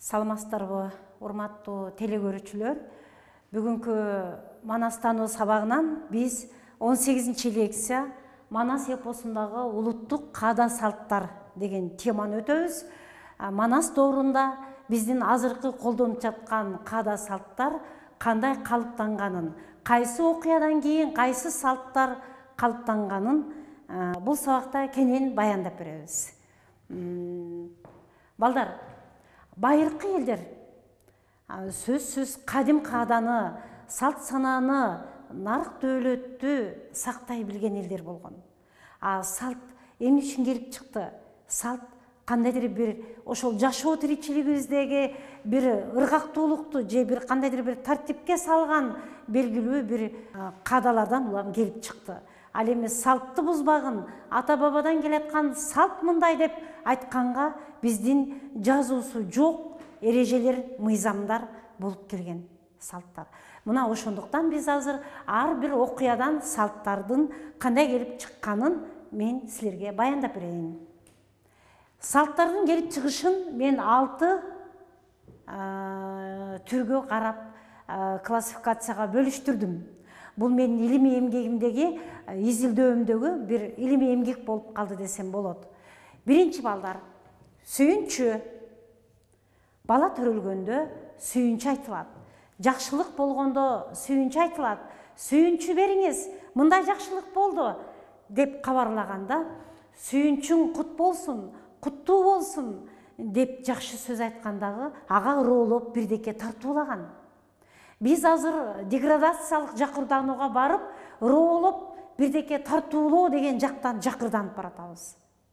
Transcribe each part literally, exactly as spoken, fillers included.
Саламатсыздарбы, урматтуу телекөрүүчүлөр. Бүгүнкү Манас таануу сабагынан биз он сегизинчи лекция Манас эпосундагы улуттук каада салттар деген теманы өтөбүз. Манас доорунда биздин азыркы колдонуп жаткан каада салттар кандай калыптанганын, кайсы окуядан кийин кайсы салттар калыптанганын бул сабакта кенен баяндап беребиз. Балдар, байыркы элдер сөзсүз кадим кааданы, салт санааны, нарк дөөлөттү сактай билген элдер болгон. А салт эмне үчүн келип чыкты? Салт кандайдыр бир ошол жашоо тиричилигибиздеги бир ыргактуулукту же бир кандайдыр бир тартипке салган белгилүү бир каадалардан улам келип чыкты. Ал эми салтты бузбагын, ата бабадан келаткан салт мындай деп айтканга биздин жазуусу жок эрежелер, мыйзамдар болуп келген салттар. Мына ошондуктан биз азыр ар бир окуядан салттардын кандай келип чыкканын мен силерге баяндап берейин. Салттардын келип чыгышын мен алты түргө карап классификацияга бөлүштүрдүм. Бул менин илимий эмгегимдеги, изилдөөмдөгү бир илимий эмгек болуп калды десем болот. Биринчи балдар, сүйүнчү. Бала төрөлгөндө сүйүнчү айтылат. Жакшылык болгондо сүйүнчү айтылат. Сүйүнчү бериңиз, мындай жакшылык болду деп кабарлаганда, сүйүнчүң кут болсун, куттуу болсун деп жакшы сөз айткандагы ага ыроолоп бирдеке тартуулаган. Биз азыр деградациялык жакырданууга барып, ыроолоп бирдеке тартуулоо деген жактан жакырданып баратабыз.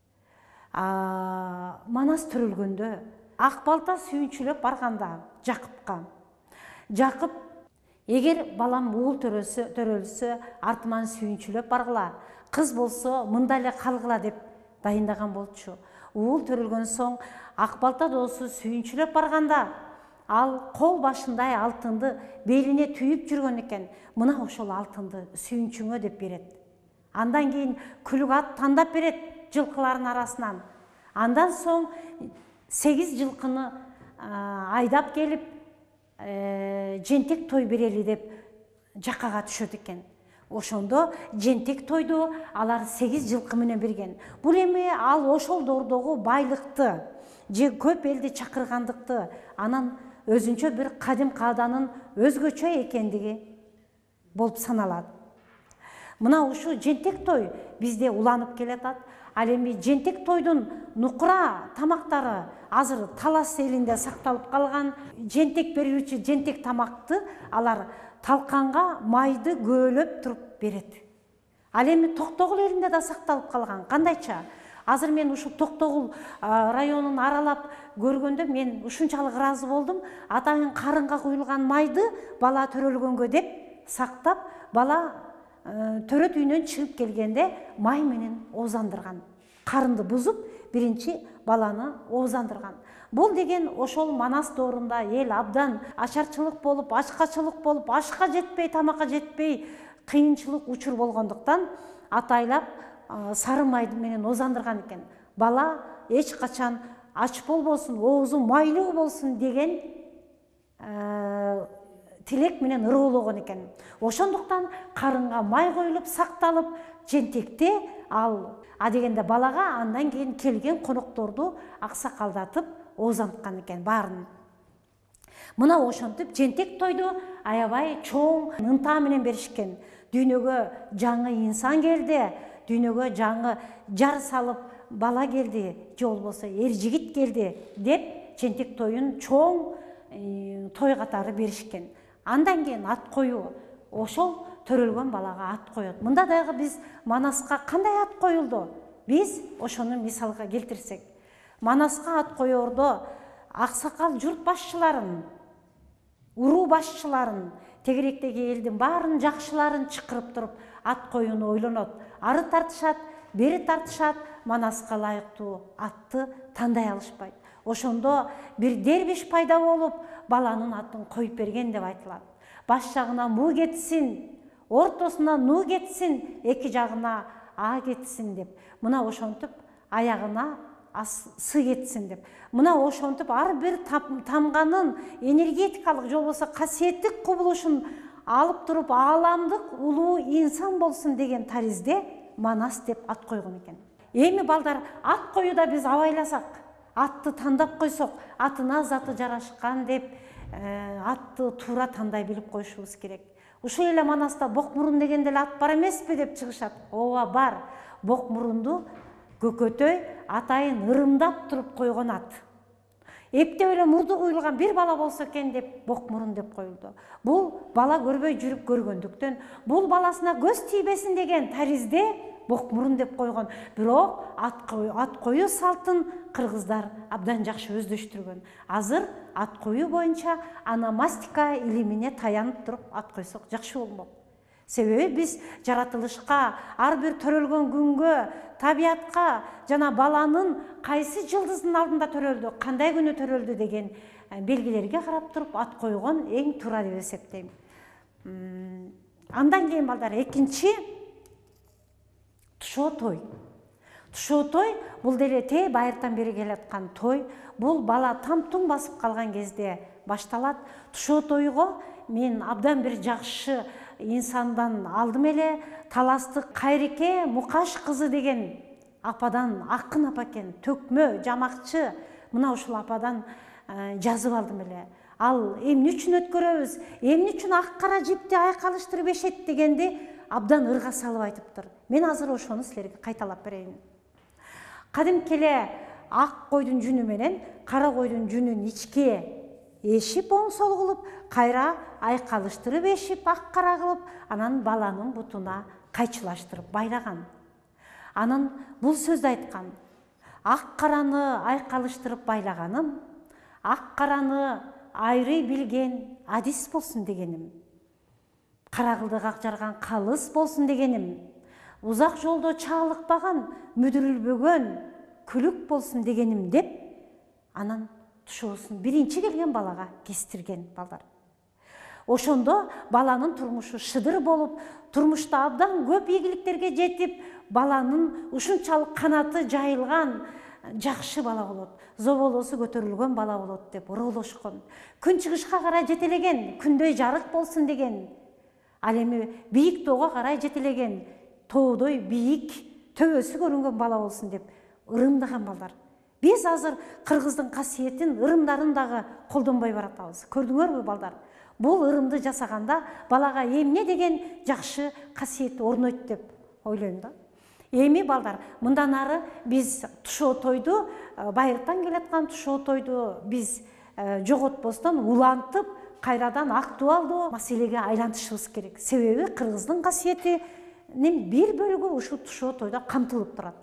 Манас төрөлгөндө ак балта сүйүнчүлөп барганда Жакыпка. Жакып, эгер балам уул төрөлсө, артыман сүйүнчүлөп баргыла. Кыз болсо, мында эле калгыла деп дайындаган болчу. Уул төрөлгөн соң ак балта доосу сүйүнчүлөп барганда, ал кол башындай алтынды белине түйүп жүргөн экен. Мына ошол алтынды сүйүнчүңө деп берет. Андан кийин күлүк ат тандап берет жылкылардын арасынан. Андан соң сегиз жылкыны айдап келип, жентек той берели деп жаккага түшөт экен. Ошондо жентек тойду алар сегиз жылкы менен берген. Бул эми ал ошол доордогу байлыкты же көп элди чакыргандыкты, анан өзүнчө бир кадим кааданын өзгөчө экендиги болуп саналат. Мына ушу жентек той бизде уланып келатат. Ал эми жентек тойдун нукура тамактары азыр Талас элинде сакталып калган. Жентек берүүчү жентек тамакты алар талканга майды көөлөп туруп берет. Ал эми Токтогул элинде да сакталып калган. Кандайча? Азыр мен ушу Токтогул районун аралап көргөндө мен ушунчалык ыраазы болдум. Атайын карынга куюлган майды бала төрөлгөнгө деп сактап, бала төрөт үйүнөн чыгып келгенде май менен оозандырган. Карынды бузуп, биринчи баланы оозандырган. Бул деген ошол Манас доорунда эл абдан ачарчылык болуп, ачкачылык болуп, ашка жетпей, тамакка жетпей, кыйынчылык учур болгондуктан атайлап сары май менен оозандырган экен. Бала эч качан ач болбосун, оозу майлуу болсун деген тилек менен ыроологон экен. Ошондуктан карынга май коюлуп, сакталып, жентекте ал а дегенде балага андан кийин келген конокторду аксакалдатып оозанткан экен баарын. Мына ошентип жентек тойду аябай чоң ынта менен беришкен. Дүйнөгө жаңы инсан келди, дүйнөгө жаңы жар салып бала келди, же болбосо эр жигит келди деп жентек тоюн чоң той катары беришкен. Андан кийин ат коюу, ошол төрөлгөн балага ат коет. Мында дагы биз Манаска кандай ат коюлду? Биз ошону мисалга келтирсек, Манаска ат коёрдо аксакал журт башчыларын, уруу башчыларын, тегеректеги элдин баарын жакшыларын чакырып туруп ат коюуну ойлонот. Ары тартышат, бери тартышат, Манаска ылайыктуу атты тандай алышпайт. Ошондо бир дербиш пайда болуп, баланын атын коюп берген деп айтылат. Баш жагына муу кетсин, ортосуна нуу кетсин, эки жагына а кетсин деп. Мына ошентип аягына сы кетсин деп. Мына ошентип ар бир тамганын энергетикалык же болбосо касиеттик кубулушун алып туруп ааламдык улуу инсан болсун деген таризде Манас деп ат койгон экен. Эми балдар, ат коюуда биз абайласак, атты тандап койсок, атына заты жарашкан деп атты туура тандай билип коюшубуз керек. Ушул эле Манаста Бокмурун деген деле ат бар эмеспи деп чыгышат. Ооба бар. Бокмурунду Көкөтөй атайын ырымдап туруп койгон ат. Эптеп эле мурду куйулган бир бала болсо экен деп Бокмурун деп коюлду. Бул бала көрбөй жүрүп көргөндүктөн, бул баласына көз тийбесин деген таризде Бокмурун деп койгон. Бирок ат коюу, ат коюу салтын кыргыздар абдан жакшы өздөштүргөн. Азыр ат коюу боюнча аномастика илимине таянып туруп ат койсок жакшы болмок. Себеби биз жаратылышка, ар бир төрөлгөн күнгө, табиятка жана баланын кайсы жылдыздын алдында төрөлдү, кандай күнү төрөлдү деген белгилерге карап туруп ат койгон эң туура деп эсептейм. Андан кийин балдар, экинчи Тушоо той. Тушоо той бул деле те байыртан бери келаткан той. Бул бала там-туң басып калган кезде башталат. Тушоо тойго мен абдан бир жакшы инсандан алдым эле, Таластык Кайрике Мукаш кызы деген ападан, акын апа экен, төкмө, жамакчы, мына ушул ападан жазып алдым эле. Ал эмне үчүн өткөрөбүз, эмне үчүн ак кара жипти айкалыштырып эшет дегенди абдан ырга салып айтыптыр. Мен азыр ошону силерге кайталап берейин. Кадимки эле ак койдун жүнү менен кара койдун жүнүн ичке эшип оң сол кылып, кайра айкалыштырып эшип ак кара кылып, анан баланын бутуна кайчылаштырып байлаган. Анан бул сөздү айткан: ак караны айкалыштырып байлаганым, ак караны айрый билген адис болсун дегеним. Кара кылдык ак жарган калыс болсун дегеним. Узак жолдо чалыкпаган, мүдүрүлбөгөн күлүк болсун дегеним деп, анан тушоосун биринчи келген балага кестирген балдар. Ошондо баланын турмушу шыдыр болуп, турмушта абдан көп ийгиликтерге жетип, баланын ушунчалык канаты жайылган жакшы бала болот, зоболосу көтөрүлгөн бала болот деп ыроолошкон. Күн чыгышка карай жетелеген, күндөй жарык болсун деген. Ал эми бийик тоого карай жетелеген, тоодой бийик төбөсү көрүнгөн бала болсун деп ырымдаган балдар. Биз азыр кыргыздын касиетин, ырымдарын дагы колдонбой баратабыз. Көрдүңөрбү балдар? Бул ырымды жасаганда балага эмне деген жакшы касиет орнойт деп ойлойм да. Эми балдар, мындан ары биз тушоо тойду, байыртан келаткан тушоо тойду биз жоготпостон улантып, кайрадан актуалдуу маселеге айлантышыбыз керек. Себеби кыргыздын касиетинин бир бөлүгү ушул тушоо тойдо камтылып турат.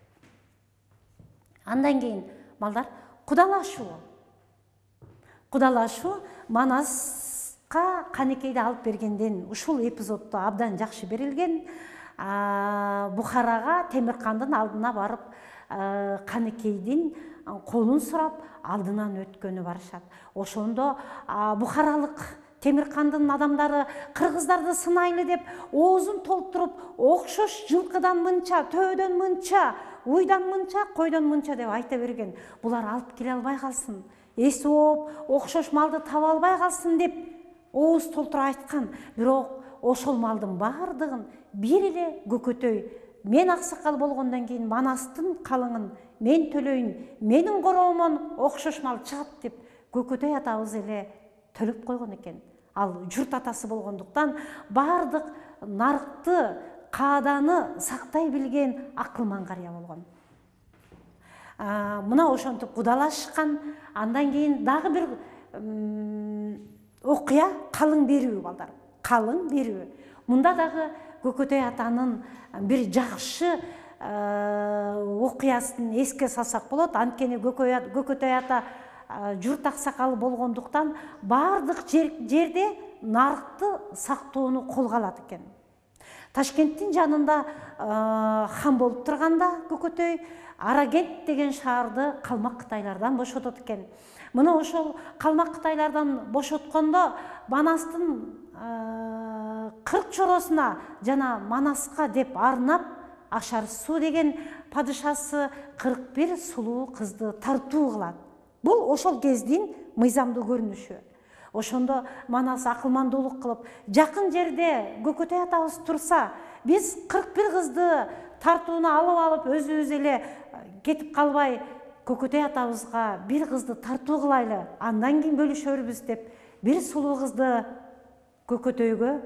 Андан кийин балдар, кудалашуу. Кудалашуу Манаска Канекейди алып бергенден ушул эпизоддо абдан жакшы берилген. Бухарага Темиркандын алдына барып, Канекейдин колун сурап, алдынан өткөнү барышат. Ошондо Бухаралык Темиркандын адамдары кыргыздарды сынайлы деп оозун толтуруп, окшош жылкыдан мынча, төөдөн мынча, уйдан мынча, койдон мынча деп айта берген. Булар алып келе албай калсын, эси ооп, окшош малды таба албай калсын деп ооз толтура айткан. Бирок ошол малдын бардыгын бир эле Көкөтөй, мен аксакал болгондон кийин Манастын калыңын мен төлөйүн, менин короомон окшош мал чыгат деп Көкөтөй атабыз эле төлөп койгон экен. Ал журт атасы болгондуктан бардык нарыкты, кааданы сактай билген акылман карыя болгон. Мына ошентип кудалашкан. Андан кийин дагы бир окуя калың берүү балдар. Калың берүү. Мында дагы Көкөтөй атанын бир жакшы окуясын эске салсак болот. Анткени Көкөтөй ата журт аксакалы болгондуктан бардык жерде нарыкты сактоону колго алат экен. Ташкенттин жанында хан болуп турганда Көкөтөй Арагент деген шаарды калмак кытайлардан бошотот экен. Мына ошол калмак кытайлардан бошоткондо Манастын кырк чоросуна жана Манаска деп арнап Ашарсу деген падышасы кырк бир сулуу кызды тартуу кылат. Бул ошол кездин мыйзамдуу көрүнүшү. Ошондо Манас акылмандуулук кылып, жакын жерде Көкөтөй атабыз турса, биз кырк бир кызды тартууну алып алып, өзүбүз эле кетип калбай, Көкөтөй атабызга бир кызды тартуу кылайлы, андан кийин бөлүшөрбүз деп, бир сулуу кызды Көкөтөйгө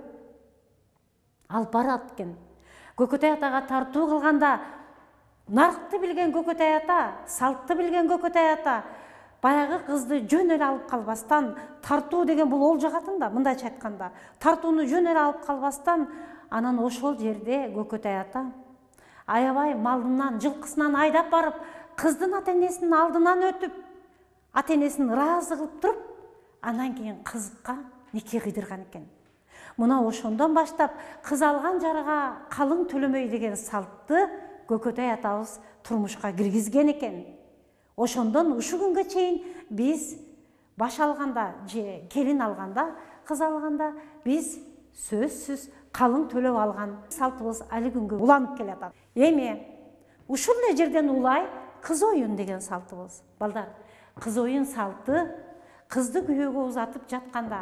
алып барат экен. Көкөтөй атага тартуу кылганда наркты билген Көкөтөй ата, салтты билген Көкөтөй ата баягы кызды жөн эле алып калбастан, тартуу деген бул ол жагатын да, мындайча айтканда, тартууну жөн эле алып калбастан, анан ошол жерде Көкөтөй ата аябай малынан, жылкысынан айдап барып, кыздын ата-энесинин алдынан өтүп, ата-энесин ыраазы кылып туруп, анан кийин кызга нике кыйдырган экен. Мына ошондон баштап кыз алган жарга калың төлөмөй деген салтты Көкөтөй атабыз турмушка киргизген экен. Ошондон ушу күнгө чейин биз баш алганда же келин алганда, кыз алганда биз сөзсүз калың төлөп алган салтыбыз али күнгө уланып келатат. Эми ушул эле жерден улай кыз оюн деген салтыбыз. Балдар, кыз оюн салты кызды күйөөгө узатып жатканда,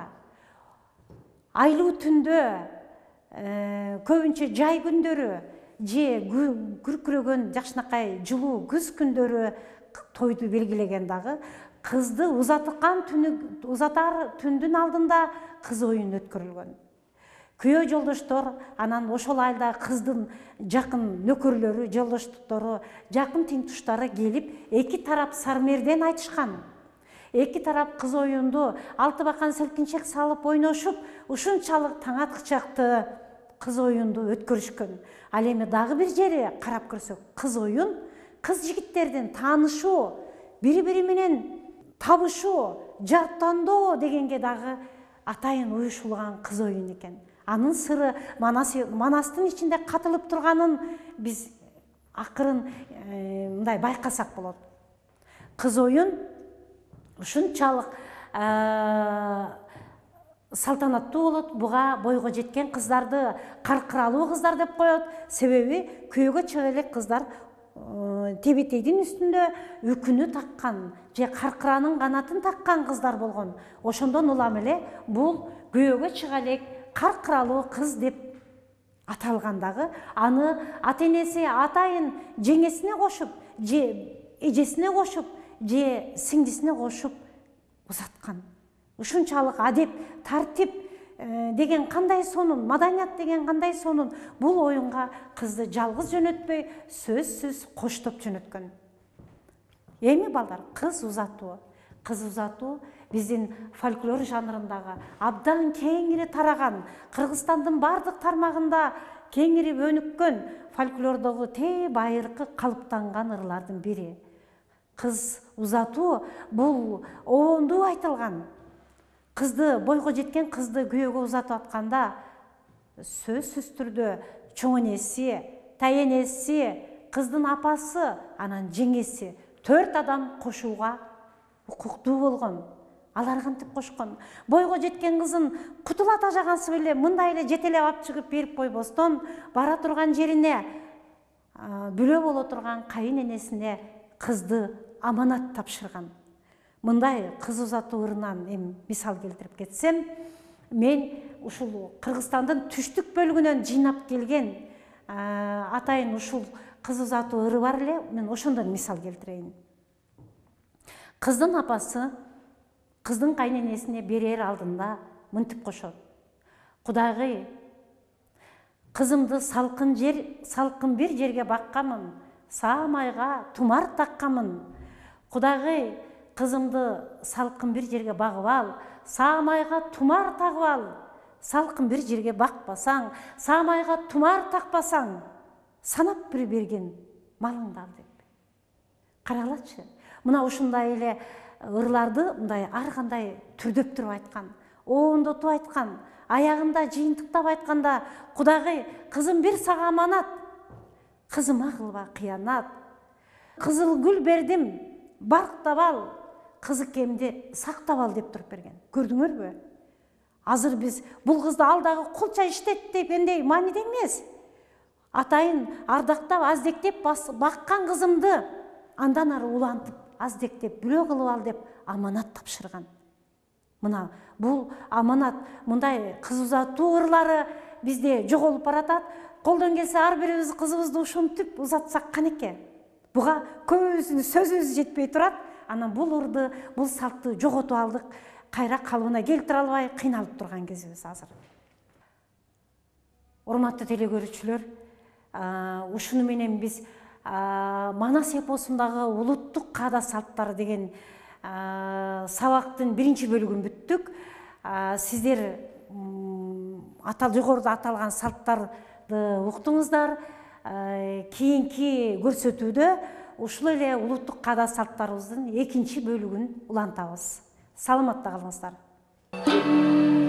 айлуу түндө, көбүнчө жай күндөрү же күркүрөгөн жакшынакай жылуу күз күндөрү тойду белгилеген дагы, кызды узаткан түнү, узатар түндүн алдында кыз оюн өткөрүлгөн. Күйөө жолдоштор анан ошол айда кыздын жакын нөкөрлөрү, жолдоштуктору, жакын тең туштары келип, эки тарап сармерден айтышкан. Эки тарап кыз оюнду алты бакан селкинчек салып ойношуп, ушунчалык таң аткычакты кыз оюнду өткөрүшкөн. Ал эми дагы бир жери карап көрсөк, кыз оюн кыз жигиттердин таанышуу, бири-бири менен табышуу, жартандоо дегенге дагы атайын уюшулган кыз оюн экен. Анын сыры Манастын ичинде катылып турганын биз акырын мындай байкасак болот. Кыз оюн ушунчалык салтанаттуу болот, буга бойго жеткен кыздарды каркыралуу кыздар деп коет. Себеби күйөөгө чыга элек кыздар тебетейдин үстүндө үкүнү таккан же каркыранын канатын таккан кыздар болгон. Ошондон улам эле бул күйөөгө чыга элек каркыралуу кыз деп аталгандагы, аны ата-энеси атайын жеңесине кошуп, же эжесине кошуп, же сиңдисине кошуп узаткан. Ушунчалык адеп, тартип деген кандай сонун, маданият деген кандай сонун, бул оюнга кызды жалгыз жөнөтпөй, сөзсүз коштоп жөнөткөн. Эми балдар, кыз узатуу. Кыз узатуу биздин фольклор жанрындагы абдан кеңири тараган, Кыргызстандын бардык тармагында кеңири өнүккөн фольклордогу те байыркы калыптанган ырлардын бири. Кыз узатуу бул обондуу айтылган. Кызды, бойго жеткен кызды күйөөгө узатып атканда сөзсүз түрдө чоң энеси, тайенеси, кыздын апасы, анан жеңеси төрт адам кошууга укуктуу болгон. Алар кантип кошкон? Бойго жеткен кызын кутула тажагансы беле мындай эле жетелеп алып чыгып берип койбостон, бара турган жерине бүлө боло турган кайын энесине кызды аманат тапшырган. Мындай кыз узатуу ырынан эми мисал келтирип кетсем, мен ушул Кыргызстандын түштүк бөлүгүнөн жыйнап келген атайын ушул кыз узатуу ыры бар эле, мен ошондон мисал келтирейин. Кыздын апасы кыздын кайненесине берер алдында мынтип кошот: Кудагый, кызымды салкын жер, салкын бир жерге баккамын, саамайга тумар таккамын. Кудагый, кызымды салкын бир жерге багып ал, саамайга тумар тагып ал. Салкын бир жерге бакпасаң, саамайга тумар такпасаң, санап бир берген малыңды ал деп. Каралачы, мына ушундай эле ырларды мындай ар кандай түрдөп туруп айткан, оондотуп айткан, аягында жыйынтыктап айтканда: Кудагый, кызым бир сага аманат, кызыма кылба кыянат. Кызыл гүл бердим, барктап ал, кызыкемди сактап ал деп туруп берген. Көрдүңөрбү? Азыр биз бул кызды алдагы кулча иштет дегендей мааниде эмес. атайын ардактап аздектеп баккан кызымды андан ары улантып аздектеп бүлө кылып ал деп аманат тапшырган. Мына бул аманат, мындай кыз узатуу ырлары бизде жоголуп баратат. Колдон келсе ар бирибиз кызыбызды ушинтип узатсак канеке. Буга көбүбүздүн сөзүбүз жетпей турат. Анан бул ырды, бул салтты жоготуп алдык. Кайра калыбына келтире албай кыйналып турган кезибиз азыр. Урматтуу теле көрүүчүлөр, ушуну менен биз Манас эпосундагы улуттук каада салттар деген сабактын биринчи бөлүгүн бүттүк. Сиздер атал жогоруда аталган салттарды уктуңуздар. Кийинки көрсөтүүдө ушул эле улуттук каада салттарыбыздын экинчи бөлүгүн улантабыз. Саламатта калыңыздар.